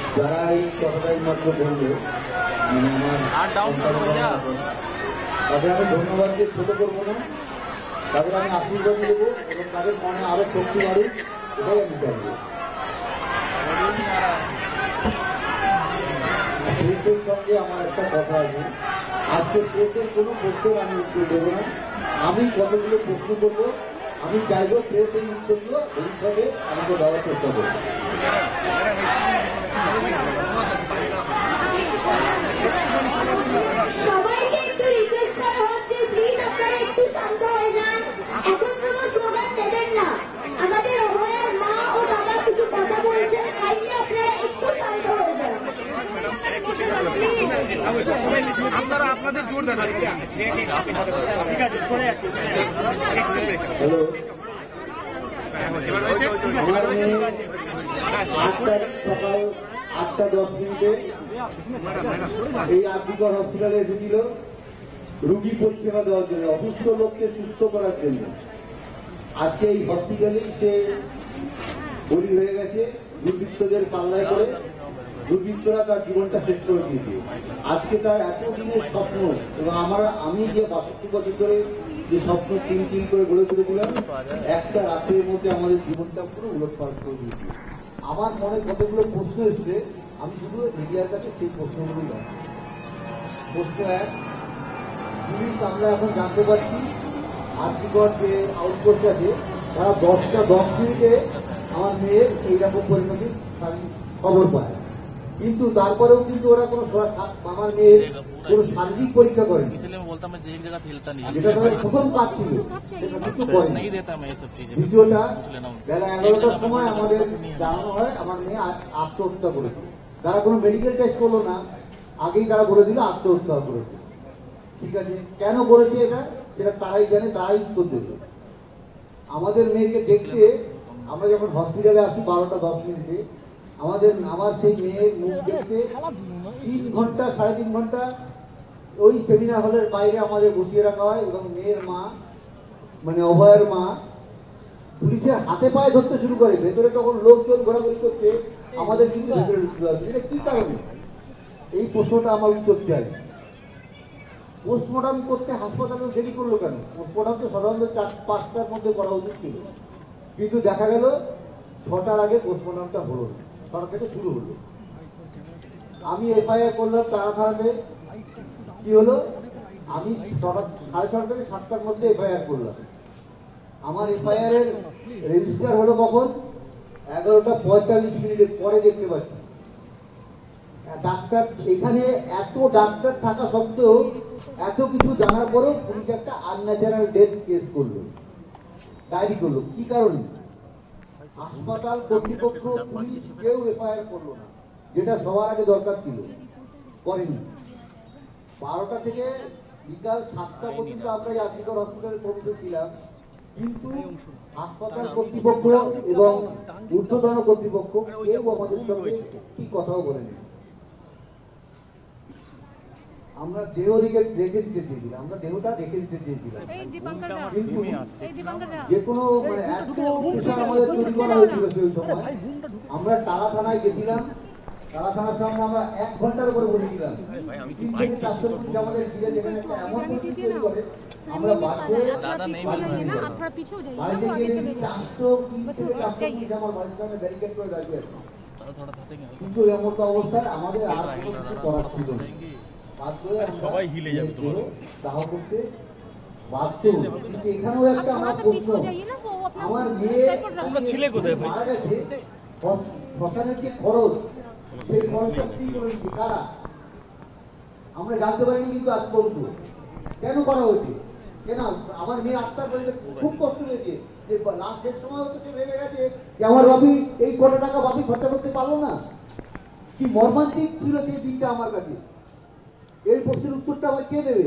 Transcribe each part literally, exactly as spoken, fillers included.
যারা এই কথাটাই মাত্র বললো, মানে আমার তাদের আমি ধন্যবাদ দিয়ে ছোট করবো না, তাদের আমি আশীর্বাদ দেবো এবং তাদের মনে আরো শক্তি বাড়ুক, এটাই আমি চাইবো। প্রেসের সঙ্গে আমার একটা কথা আছে, আজকে প্রেসের কোনো প্রশ্নের আমি উত্তর দেবো না, আমি কতগুলো প্রশ্ন করবো, আমি চাইবো প্রেস এই উত্তরগুলো ভবিষ্যতে আমাকে দেওয়ার চেষ্টা করবো। সবাইকে একটু রিকোয়েস্ট করা হচ্ছে, প্লিজ আপনারা একটু শান্ত হয়ে যান, এখন কোনো স্লোগান দেবেন না। আমাদের অভয়ার মা ও বাবা কিছু কথা বলছেন, কাইন্ডলি আপনারা একটু শান্ত হয়ে যান। আপনারা আপনাদের জোর দেখাচ্ছেন। ঠিক আছে, সরে হ্যালো, আটটা সকাল আটটা দশ মিনিটে এই আরজিকর হসপিটালে এসেছিল রুগী পরিষেবা দেওয়ার জন্য, অসুস্থ লোককে সুস্থ করার জন্য। আজকে এই হসপিটালেই সে বলি হয়ে গেছে দুর্বৃত্তদের পাল্লায় করে, দুর্বৃত্তরা তার জীবনটা শেষ করে দিয়েছে। আজকে তার এতদিনের স্বপ্ন এবং আমার আমি যে বাষট্টি বছর ধরে যে স্বপ্ন তিন তিন করে গড়ে তুলেছিলাম, একটা রাতের মধ্যে আমাদের জীবনটা পুরো উলটপালট করে দিয়েছে। আমার মনে কতগুলো প্রশ্ন এসছে, আমি শুধু মিডিয়ার কাছে সেই প্রশ্নগুলো জানি। প্রশ্ন এক, পুলিশ আমরা এখন জানতে পারছি আরজিকর যে আউটপোস্ট আছে তারা দশটা দশ মিনিটে আমার মেয়ের এইরকম পরিণতির খবর পায়, কিন্তু তারপরেও কিন্তু ওরা কোনো আমার মেয়ের কোনো শারীরিক পরীক্ষা করেনি, যেটা তাদের প্রথম কাজ ছিল, সেটা কিছু করেনি। দ্বিতীয়টা, বেলা এগারোটার সময় আমাদের জানানো হয় আমার মেয়ে আত্মহত্যা করেছে। তারা কোনো মেডিকেল টেস্ট করলো না, আগেই তারা বলে দিল আত্মহত্যা করেছে। ঠিক আছে, কেন বলেছে এটা সেটা তারাই জানে, তারাই উত্তর দেবে। আমাদের মেয়েকে দেখতে আমরা যখন হসপিটালে আসি বারোটা দশ মিনিটে, আমাদের আমার সেই মেয়ের মুখ দেখতে তিন ঘন্টা সাড়ে তিন ঘন্টা ওই সেমিনার হলের বাইরে আমাদের বসিয়ে রাখা হয় এবং মেয়ের মা মানে অভয়ের মা পুলিশের হাতে পায়ে ধরতে শুরু করে। ভেতরে তখন লোকজন ঘোরাঘুরি করছে, আমাদের কিন্তু ভেতরে ঢুকতে পারছে। এটা কি কারণে? এই প্রশ্নটা আমার উত্তর চাই। পোস্টমর্টম করতে হাসপাতালে দেরি করলো কেন? পোস্টমর্টম তো সাধারণত চার পাঁচটার মধ্যে করা উচিত ছিল, কিন্তু দেখা গেল ছটার আগে পোস্টমর্টমটা হলো না, ছটা থেকে শুরু হলো। আমি এফআইআর করলাম তারা থানাতে, কি হলো আমি ছটা সাড়ে ছটা থেকে সাতটার মধ্যে এফআইআর করলাম। আমার এফআইআর এর রেজিস্টার হলো কখন? এগারোটা পঁয়তাল্লিশ মিনিটের পরে দেখতে পাচ্ছি। ডাক্তার এখানে এত ডাক্তার থাকা সত্ত্বেও এত কিছু জানার পরেও পুলিশ একটা আনন্যাচারাল ডেথ কেস করলো, ডায়েরি করলো। কি কারণে? হাসপাতাল কর্তৃপক্ষ পুলিশ কেউ এফআইআর করলো না, যেটা সবার আগে দরকার ছিল, করেনি। বারোটা থেকে বিকাল সাতটা পর্যন্ত আমরা এই আরজিকর হসপিটালে কর্মীদের ছিলাম, কিন্তু হাসপাতাল কর্তৃপক্ষ এবং ঊর্ধ্বতন কর্তৃপক্ষ কেউ আমাদের সঙ্গে কি কথাও বলেনি। আমরা দেহ রেখে রেখে দিতে চেয়েছিলাম, আমরা দেহটা রেখে দিতে চেয়েছিলাম, কিন্তু যে কোনো মানে এত প্রেশার আমাদের তৈরি করা হয়েছিল সেই সময়। আমরা টালা থানায় গেছিলাম, টালা থানার সামনে আমরা এক ঘন্টার উপরে বসেছিলাম। তিন থেকে চারশো পুলিশ আমাদের ফিরে যেখানে একটা এমন পরিস্থিতি তৈরি করে আমরা বাড়িতে বাড়িতে গিয়ে দেখি চারশো তিন থেকে চারশো পুলিশ আমার বাড়ির সামনে ব্যারিকেড করে দাঁড়িয়ে আছে। কিন্তু এমন অবস্থায় আমাদের আর কোনো কিছু করার ছিল না, সবাই হিলে যাবে দাহ করতে বাধ্য। কিন্তু এখানেও একটা আমার প্রশ্ন, আমার মেয়ে ছেলে কোথায় মারা গেছে, শ্মশানের যে খরচ সেই খরচটা ফ্রি করে দিচ্ছে কারা? আমরা জানতে পারিনি কিন্তু আজ পর্যন্ত। কেন করা হয়েছে? কেন আমার মেয়ে আত্মার পরিবেশ খুব কষ্ট হয়েছে যে লাস্ট শেষ সময় হতো সে ভেবে গেছে যে আমার বাপি এই কত টাকা বাপি খরচা করতে পারলো না। কি মর্মান্তিক ছিল সেই দিনটা আমার কাছে। এই প্রশ্নের উত্তরটা আমার কে দেবে?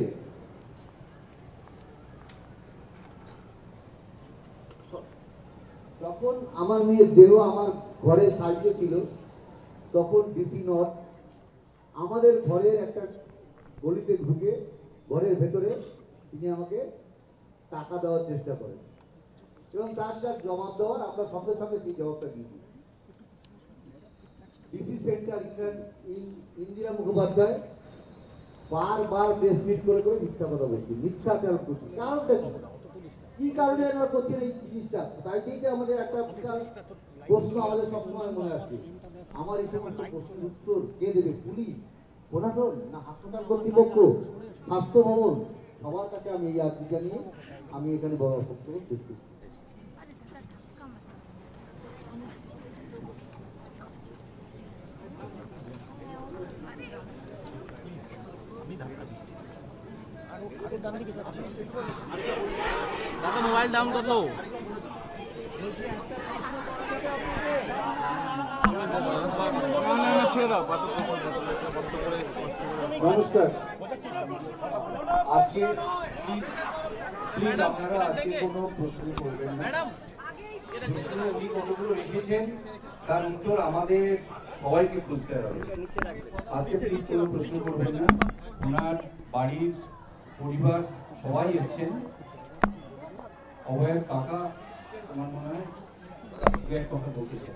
যখন আমার মেয়ের দেহ আমার ঘরে সাহায্য ছিল, তখন ডিসি নর্থ আমাদের ঘরের একটা গলিতে ঢুকে ঘরের ভেতরে তিনি আমাকে টাকা দেওয়ার চেষ্টা করেন এবং তার যা জবাব দেওয়ার আমরা সঙ্গে সঙ্গে সেই জবাবটা দিয়েছি। ডিসি মেন্টাল ইন্দিরা মুখোপাধ্যায় বারবার প্রেস মিট করে করে মিথ্যা কথা বলছি, মিথ্যাচার করছি। কারণটা কি কারণে এরা করছেন এই জিনিসটা? তাই থেকে আমাদের একটা বিশাল প্রশ্ন আমাদের সবসময় মনে আসছে, আমার এই সমস্ত প্রশ্নের উত্তর কে দেবে? পুলিশ, প্রশাসন, না হাসপাতাল কর্তৃপক্ষ, স্বাস্থ্য ভবন? সবার কাছে আমি এই আর্জিটা নিয়ে আমি এখানে বড় বক্তব্য করছি। দাদা মোবাইল ডাউন কর লো। নমস্কার। আজকে প্লিজ প্লিজ আপনারা আজকে কোনো প্রশ্ন করবেন না। প্রশ্ন উনি কতগুলো রেখেছেন তার উত্তর আমাদের সবাইকে খুঁজতে হবে। আজকে প্লিজ কোনো প্রশ্ন করবেন না। ওনার বাড়ির পরিবার সবাই এসছেন। অভয়ের কাকা আমার মনে হয় দু এক কথা বলতেছেন।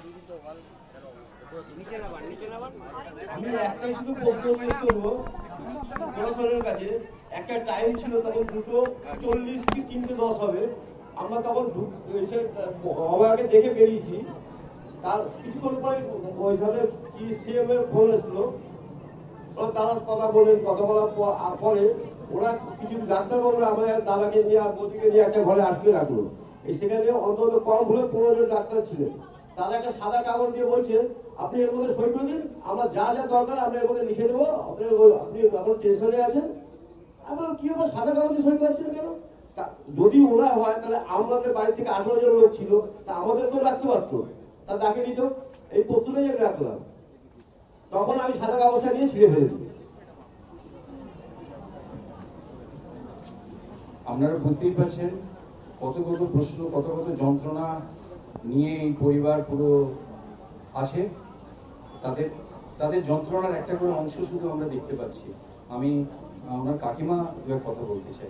আমি একটাই শুধু প্রশ্ন করবো প্রশাসনের কাছে। একটা টাইম ছিল তখন দুটো চল্লিশ কি তিনটে দশ হবে, আমরা তখন এসে অভয়াকে দেখে বেরিয়েছি। তার কিছুক্ষণ পরে ওইখানে কি সিএম এর ফোন এসলো, তারা কথা বলেন, কথা বলার পরে ওরা কিছু ডাক্তারবাবুরা আমাদের দাদাকে নিয়ে আর বৌদিকে নিয়ে একটা ঘরে আটকে রাখলো। এই সেখানে অন্তত কম হলে পনেরো জন ডাক্তার ছিলেন। তারা একটা সাদা কাগজ দিয়ে বলছে আপনি এর মধ্যে সই করে দিন, আমরা যা যা দরকার আমরা এর মধ্যে লিখে দেবো, আপনি আপনি এখন টেনশনে আছেন। আমরা কি হবে সাদা কাগজে সই করছেন কেন? যদি ওরা হয় তাহলে আমাদের বাড়ি থেকে আঠারো জন লোক ছিল, তা আমাদেরকেও রাখতে পারতো, তা তাকে নিত। এই প্রশ্নটাই আমি রাখলাম, তখন আমি সাদা কাগজটা নিয়ে ছিঁড়ে ফেলেছি। আপনারা বুঝতেই পারছেন কত কত প্রশ্ন, কত কত যন্ত্রণা নিয়ে এই পরিবার পুরো আছে। তাদের তাদের যন্ত্রণার একটা করে অংশ শুধু আমরা দেখতে পাচ্ছি। আমি ওনার কাকিমা দু এক কথা বলতে চাই।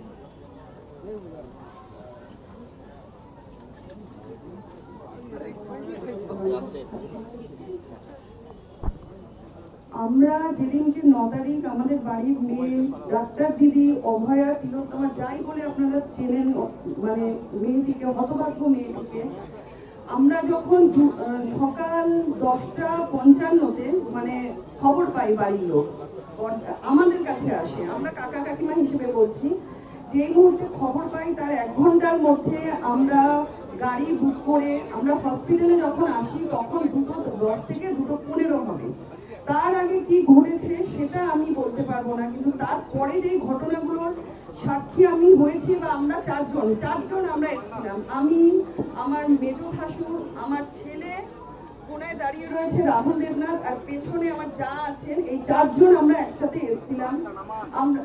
আমরা যেদিনকে ন তারিখ আমাদের বাড়ির মেয়ে ডাক্তার দিদি অভয়া তিলোত্তমা যাই বলে আপনারা চেনেন, মানে মেয়েটিকে, হতভাগ্য মেয়েটিকে, আমরা যখন সকাল দশটা পঞ্চান্নতে মানে খবর পাই, বাড়ির লোক আমাদের কাছে আসে, আমরা কাকা কাকিমা হিসেবে বলছি, যে মুহূর্তে খবর পাই তার এক ঘন্টার মধ্যে আমরা গাড়ি বুক করে আমরা হসপিটালে যখন আসি তখন দুটো দশ থেকে দুটো পনেরো হবে। তার আগে কি ঘটেছে সেটা আমি বলতে পারবো না, কিন্তু তারপরে যে ঘটনাগুলোর সাক্ষী আমি হয়েছি, বা আমরা চারজন চারজন আমরা এসেছিলাম, আমি, আমার মেজ ভাসুর, আমার ছেলে, কোনায় দাঁড়িয়ে রয়েছে রাহুল দেবনাথ, আর পেছনে আমার যা আছেন, এই চারজন আমরা একসাথে এসেছিলাম। আমরা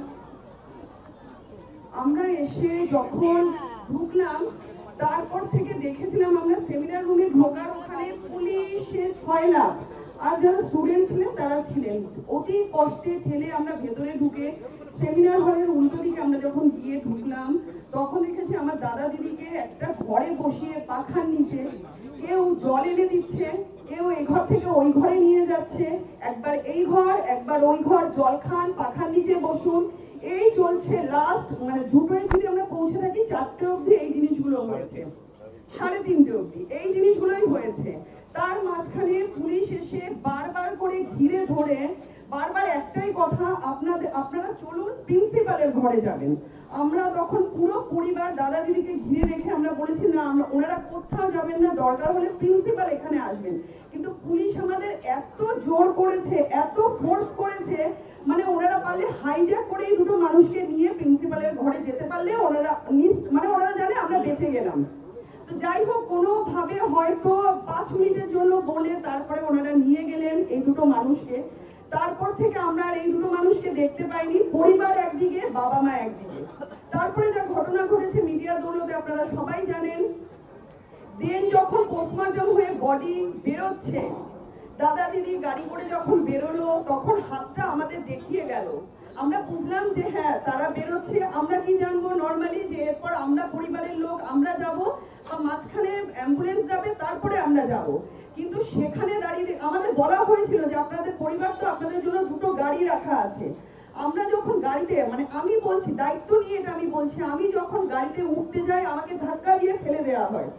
আমরা এসে যখন ঢুকলাম তারপর থেকে দেখেছিলাম আমরা সেমিনার রুমে ঢোকার ওখানে পুলিশের ছয় লাখ, আর যারা স্টুডেন্ট ছিলেন তারা ছিলেন। অতি কষ্টে ঠেলে আমরা ভেতরে ঢুকে সেমিনার হলের উল্টো দিকে আমরা যখন গিয়ে ঢুকলাম তখন দেখেছি আমার দাদা দিদিকে একটা ঘরে বসিয়ে পাখার নিচে কেউ জল এনে দিচ্ছে, কেউ এই ঘর থেকে ওই ঘরে নিয়ে যাচ্ছে, একবার এই ঘর একবার ওই ঘর, জল খান, পাখার নিচে বসুন, এই চলছে। লাস্ট মানে দুটোয় যদি আমরা পৌঁছে থাকি চারটে অবধি এই জিনিসগুলো হয়েছে, সাড়ে তিনটে অবধি এই জিনিসগুলোই হয়েছে। তার মাঝখানে পুলিশ এসে বারবার করে ঘিরে ধরে বারবার একটাই কথা, আপনাদের আপনারা চলুন প্রিন্সিপালের ঘরে যাবেন। আমরা তখন পুরো পরিবার দাদা দিদিকে ঘিরে রেখে আমরা বলেছি না, আমরা ওনারা কোথাও যাবেন না, দরকার হলে প্রিন্সিপাল এখানে আসবেন। কিন্তু পুলিশ আমাদের এত জোর করেছে, এত ফোর্স করেছে, মানে ওনারা পারলে হাইজ্যাক করে এই দুটো মানুষকে নিয়ে প্রিন্সিপালের ঘরে যেতে পারলে ওনারা মানে ওনারা জানে আমরা বেঁচে গেলাম। তো যাই হোক, কোনোভাবে হয়তো পাঁচ মিনিটের জন্য বলে তারপরে ওনারা নিয়ে গেলেন এই দুটো মানুষকে। তারপর থেকে আমরা আর এই দুটো মানুষকে দেখতে পাইনি, পরিবার একদিকে, বাবা মা একদিকে। তারপরে যা ঘটনা ঘটেছে মিডিয়া দৌলতে আপনারা সবাই জানেন। দেন যখন পোস্টমর্টম হয়ে বডি বেরোচ্ছে, দাদা দিদি গাড়ি করে যখন বেরোলো তখন হাতটা আমাদের দেখিয়ে গেল। আমরা বুঝলাম যে হ্যাঁ তারা বেরোচ্ছে, আমরা কি জানবো নর্মালি যে এরপর আমরা পরিবারের লোক আমরা যাব বা মাঝখানে অ্যাম্বুলেন্স যাবে তারপরে আমরা যাব, কিন্তু সেখানে দাঁড়িয়ে আমাদের বলা হয়েছিল যে আপনাদের পরিবার তো আপনাদের জন্য দুটো গাড়ি রাখা আছে। আমরা যখন গাড়িতে মানে আমি বলছি দায়িত্ব নিয়ে এটা আমি বলছি, আমি যখন গাড়িতে উঠতে যাই আমাকে ধাক্কা দিয়ে ফেলে দেওয়া হয়,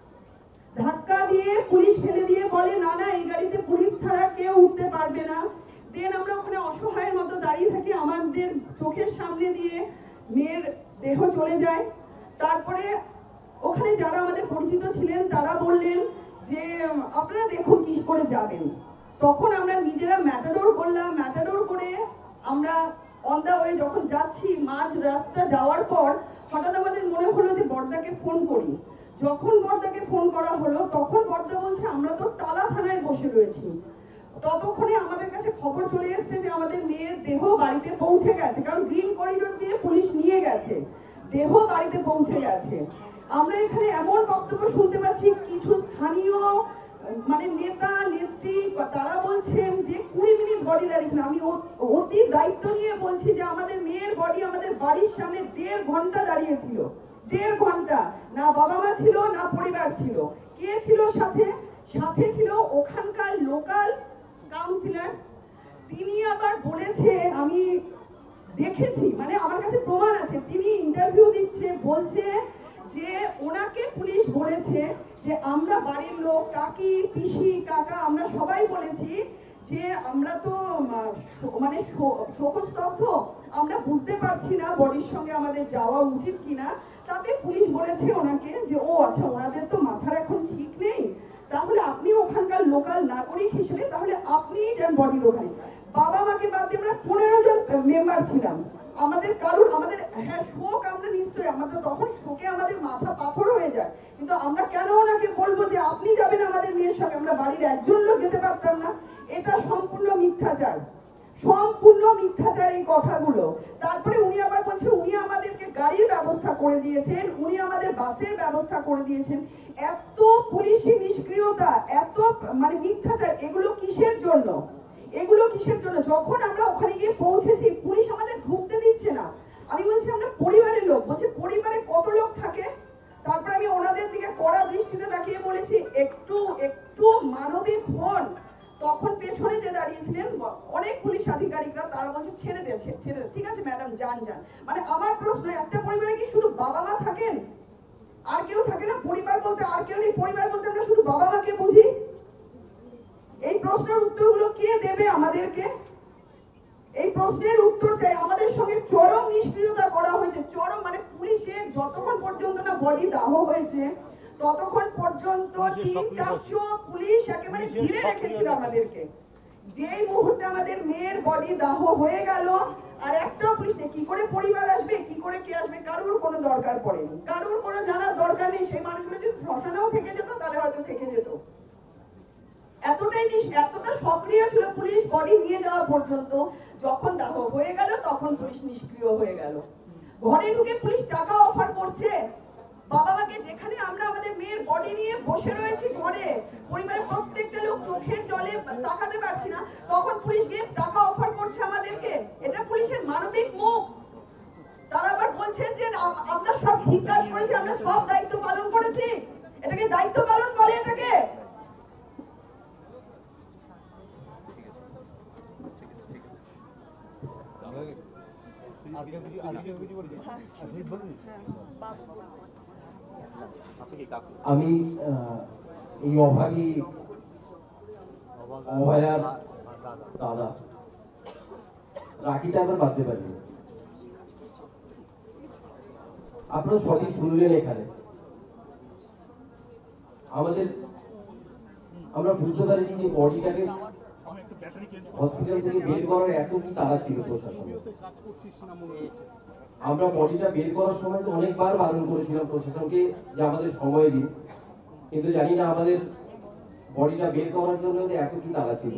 ধাক্কা দিয়ে পুলিশ ফেলে দিয়ে বলে না না এই গাড়িতে পুলিশ ছাড়া কেউ উঠতে পারবে না। দেন আমরা ওখানে অসহায়ের মতো দাঁড়িয়ে থাকি, আমাদের চোখের সামনে দিয়ে মেয়ের দেহ চলে যায়। তারপরে ওখানে যারা আমাদের পরিচিত ছিলেন তারা বললেন যে আপনারা দেখুন কি করে যাবেন। তখন আমরা নিজেরা ম্যাটাডোর করলাম, ম্যাটাডোর করে আমরা অন দা ওয়ে যখন যাচ্ছি মাঝ রাস্তা যাওয়ার পর হঠাৎ আমাদের মনে হলো যে বর্দাকে ফোন করি। যখন বর্দাকে ফোন করা হলো তখন বর্দা বলছে আমরা তো টালা থানায় বসে রয়েছি। ততক্ষণে আমাদের কাছে খবর চলে এসেছে যে আমাদের মেয়ের দেহ বাড়িতে পৌঁছে গেছে, কারণ গ্রিন করিডোর দিয়ে পুলিশ নিয়ে গেছে, দেহ বাড়িতে পৌঁছে গেছে। আমরা এখানে এমন বক্তব্য শুনতে পাচ্ছি কিছু স্থানীয় মানে নেতা নেত্রী তারা বলছেন যে কুড়ি মিনিট বডি দাঁড়িয়েছিল। আমি অতি দায়িত্ব নিয়ে বলছি যে আমাদের মেয়ের বডি আমাদের বাড়ির সামনে দেড় ঘন্টা দাঁড়িয়েছিল, দেড় ঘন্টা। না বাবা মা ছিল না পরিবার ছিল। কে ছিল সাথে? সাথে ছিল ওখানকার লোকাল কাউন্সিলর। তিনি আবার বলেছে, আমি দেখেছি মানে আমার কাছে প্রমাণ আছে, তিনি ইন্টারভিউ দিচ্ছে বলছে যে ওনাকে পুলিশ বলেছে যে আমরা বাড়ির লোক কাকি পিসি কাকা আমরা সবাই বলেছি যে আমরা তো মানে শোকস্তব্ধ, আমরা বুঝতে পারছি না বডির সঙ্গে আমাদের যাওয়া উচিত কিনা। তাতে পুলিশ বলেছে ওনাকে যে ও আচ্ছা ওনাদের তো মাথার এখন ঠিক নেই, তাহলে আপনি ওখানকার লোকাল নাগরিক হিসেবে তাহলে আপনিই যান বডির ওখানে। বাবা মাকে বাদ দিয়ে আমরা পনেরো জন মেম্বার ছিলাম, আমাদের কারুর আমাদের হ্যাঁ শোক আমরা নিশ্চয়ই আমাদের তখন শোকে আমাদের মাথা পাথর হয়ে যায়, কিন্তু আমরা কেন ওনাকে বলবো যে আপনি যাবেন আমাদের মেয়ের সঙ্গে? আমরা বাড়ির একজন লোক যেতে পারতাম না? এটা সম্পূর্ণ মিথ্যাচার, সম্পূর্ণ মিথ্যাচার এই কথাগুলো। তারপরে উনি আবার বলছে উনি আমাদেরকে গাড়ির ব্যবস্থা করে দিয়েছেন, উনি আমাদের বাসের ব্যবস্থা করে দিয়েছেন। এত পুলিশি নিষ্ক্রিয়তা, এত মানে মিথ্যাচার, এগুলো কিসের জন্য? এগুলো কিসের জন্য? যখন আমরা ওখানে গিয়ে পৌঁছেছি পুলিশ আমাদের ঢুকতে দিচ্ছে না। আমি বলছি আমরা পরিবারের লোক, বলছে পরিবারে কত লোক থাকে? তারপরে আমি ওনাদের দিকে কড়া দৃষ্টিতে তাকিয়ে বলেছি একটু একটু মানবিক হন। তখন পেছনে যে দাঁড়িয়েছিলেন অনেক পুলিশ আধিকারিকরা তারা বলছে ছেড়ে দিয়েছে, ছেড়ে দে, ঠিক আছে ম্যাডাম যান যান। মানে আমার প্রশ্ন, একটা পরিবারে কি শুধু বাবা মা থাকেন? আর কেউ থাকে না? পরিবার বলতে আর কেউ নেই? পরিবার বলতে আমরা শুধু বাবা মাকে বুঝি? এই প্রশ্নের উত্তরগুলো কে দেবে আমাদেরকে? এই প্রশ্নের উত্তর চাই। আমাদের সঙ্গে চরম নিষ্ক্রিয়তা করা হয়েছে, চরম মানে পুলিশের যতক্ষণ পর্যন্ত না বডি দাহ হয়েছে ততক্ষণ পর্যন্ত তিন চারশো পুলিশ একেবারে ঘিরে রেখেছিল আমাদেরকে। যেই মুহূর্তে আমাদের মেয়ের বডি দাহ হয়ে গেল আর একটা পুলিশ নেই, কি করে পরিবার আসবে, কি করে কে আসবে, কারুর কোনো দরকার পড়েনি, কারুর কোনো জানার দরকার নেই। সেই মানুষগুলো যদি শ্মশানেও থেকে যেত তাহলে হয়তো থেকে যেত। এতটাই এতটা সক্রিয় ছিল পুলিশ বডি নিয়ে যাওয়া পর্যন্ত। যখন দাহ হয়ে গেল তখন পুলিশ নিষ্ক্রিয় হয়ে গেল। ঘরে ঢুকে পুলিশ টাকা অফার করছে বাবা মাকে, যেখানে আমরা আমাদের মেয়ের বডি নিয়ে বসে রয়েছি ঘরে, পরিবারের প্রত্যেকটা লোক চোখের জলে তাকাতে পারছি না, তখন পুলিশ গিয়ে টাকা অফার করছে আমাদেরকে। এটা পুলিশের মানবিক মুখ। তারা আবার বলছেন যে আমরা সব ঠিক কাজ করেছি, আমরা সব দায়িত্ব পালন করেছি। এটাকে দায়িত্ব পালন বলে? এটাকে আমি এই অভাগী অভয়ার দাদা রাখিটা আবার বাঁধতে পারি। আপনারা সবই শুনলেন এখানে। আমাদের আমরা বুঝতে পারিনি যে বডিটাকে হসপিটাল থেকে বের করার এত কি তাড়া ছিল প্রশাসন। আমরা বডিটা বের করার সময় তো অনেকবার বারণ করেছিলাম প্রশাসনকে যে আমাদের সময় দিন, কিন্তু জানি না আমাদের বডিটা বের করার জন্য এত কি তাড়া ছিল,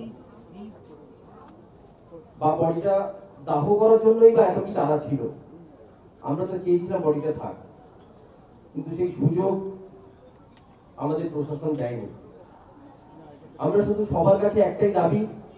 বা বডিটা দাহ করার জন্যই বা এত কি তাড়া ছিল। আমরা তো চেয়েছিলাম বডিটা থাক, কিন্তু সেই সুযোগ আমাদের প্রশাসন দেয়নি। আমরা শুধু সবার কাছে একটাই দাবি,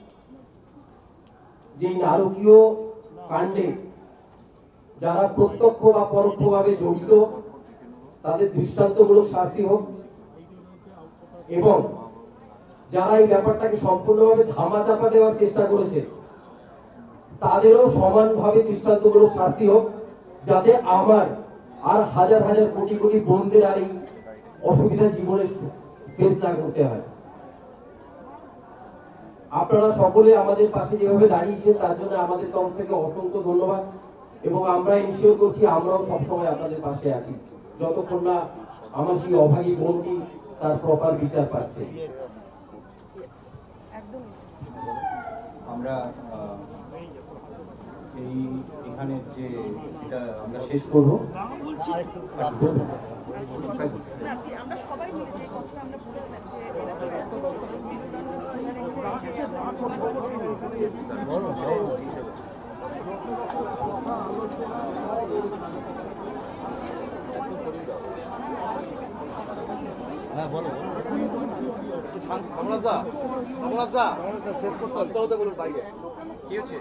যে নারকীয় কাণ্ডে যারা প্রত্যক্ষ বা পরোক্ষভাবে জড়িত তাদের দৃষ্টান্তমূলক শাস্তি হোক, এবং যারা এই ব্যাপারটাকে সম্পূর্ণভাবে ধামাচাপা দেওয়ার চেষ্টা করেছে, তাদেরও সমানভাবে দৃষ্টান্তমূলক শাস্তি হোক, যাতে আমার আর হাজার হাজার কোটি কোটি বোনদের আর এই অসুবিধা জীবনে ফেস না করতে হয়। আপনারা সকলে আমাদের পাশে যেভাবে দাঁড়িয়েছেন তার জন্য আমাদের তরফ থেকে অসংখ্য ধন্যবাদ, এবং আমরা ইনশিওর করছি আমরাও সবসময় আপনাদের পাশে আছি যতক্ষণ না আমার সেই অভাগী বোনটি তার প্রপার বিচার পাচ্ছে। আমরা এই এখানে যে এটা আমরা শেষ করবো, আমরা সবাই মিলে যে কথা আমরা বলেছিলাম যে হ্যাঁ বলো কমলাস দা কমলাস দা শেষ করতে হতে বলুন বাইরে কি হচ্ছে।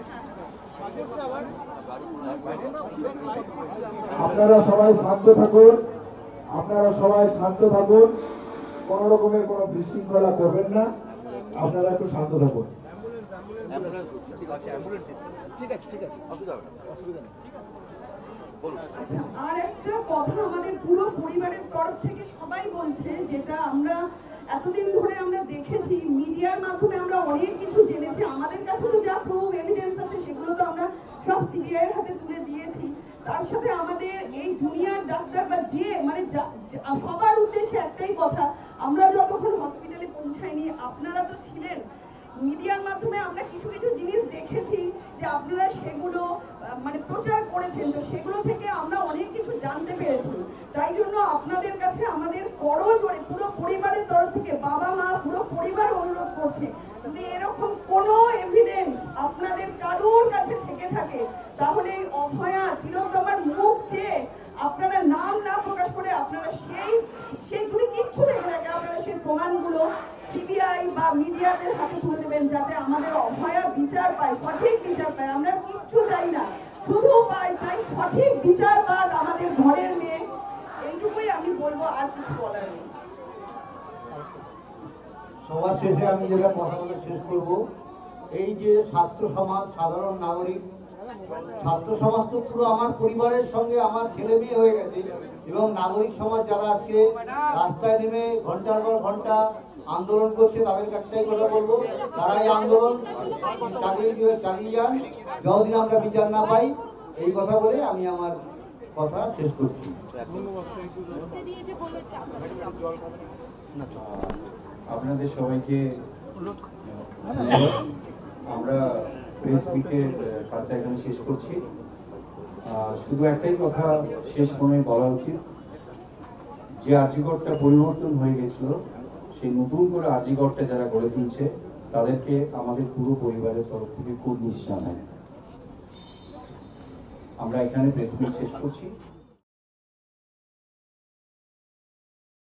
আপনারা সবাই শান্ত থাকুন, আপনারা সবাই শান্ত থাকুন, কোন রকমের কোনো বিশৃঙ্খলা করবেন না, আপনারা একটু শান্ত থাকুন। ঠিক আছে ঠিক আছে ঠিক আছে অসুবিধা হবে না অসুবিধা নেই বলুন। আচ্ছা, আর একটা কথা আমাদের পুরো পরিবারের তরফ থেকে সবাই বলছে, যেটা আমরা এতদিন ধরে আমরা দেখেছি মিডিয়ার মাধ্যমে আমরা অনেক কিছু জেনেছি, আমাদের কাছে তো যা প্রুফ এভিডেন্স আছে সেগুলো তো আমরা সব সিবিআই এর হাতে তুলে দিয়েছি। তার সাথে আমাদের এই জুনিয়র ডাক্তার বা যে মানে সবার উদ্দেশ্যে একটাই কথা, আমরা যতক্ষণ হসপিটালে পৌঁছাইনি আপনারা তো ছিলেন, মিডিয়ার মাধ্যমে আমরা কিছু কিছু জিনিস দেখেছি যে আপনারা সেগুলো মানে প্রচার করেছেন, তো সেগুলো থেকে আমরা অনেক কিছু জানতে পেরেছি। তাই জন্য আপনাদের কাছে আমাদের করজোড়ে পুরো পরিবারের তরফ থেকে বাবা মা পুরো পরিবার অনুরোধ করছে, যদি এরকম কোনো এভিডেন্স আপনাদের কারোর কাছে থেকে থাকে তাহলে এই অভয়া তিলোত্তমার মুখ চেয়ে আপনারা নাম না প্রকাশ করে আপনারা সেই সেই তুমি কিচ্ছু দেখে থাকে আপনারা সেই প্রমাণগুলো সিবিআই বা মিডিয়াদের হাতে তুলে দেবেন, যাতে আমাদের অভয়া বিচার পায়, সঠিক বিচার পায়। আমরা কিচ্ছু চাই না, শুধু পাই চাই সঠিক বিচার পাক আমাদের ঘরের মেয়ে। এইটুকুই আমি বলবো, আর কিছু বলার নেই। সবার শেষে আমি যেটা কথা বলে শেষ করব, এই যে ছাত্র সমাজ, সাধারণ নাগরিক, ছাত্র সমাজ তো পুরো আমার পরিবারের সঙ্গে আমার ছেলে মেয়ে হয়ে গেছে, এবং নাগরিক সমাজ যারা আজকে রাস্তায় নেমে ঘন্টার পর ঘন্টা আন্দোলন করছে, তাদেরকে একটাই কথা বলবো, তারা এই আন্দোলন চালিয়ে চালিয়ে যান যতদিন আমরা বিচার না পাই। এই কথা বলে আমি আমার কথা শেষ করছি। আপনাদের সবাইকে আমরা প্রেস মিটের কাজটা এখানে শেষ করছি। শুধু একটাই কথা শেষ মনে বলা উচিত, যে আর্জিগড়টা পরিবর্তন হয়ে গেছিল, সেই নতুন করে আর্জিগড়টা যারা গড়ে তুলছে তাদেরকে আমাদের পুরো পরিবারের তরফ থেকে কুর্নিশ জানাই। আমরা এখানে প্রেস মিট শেষ করছি।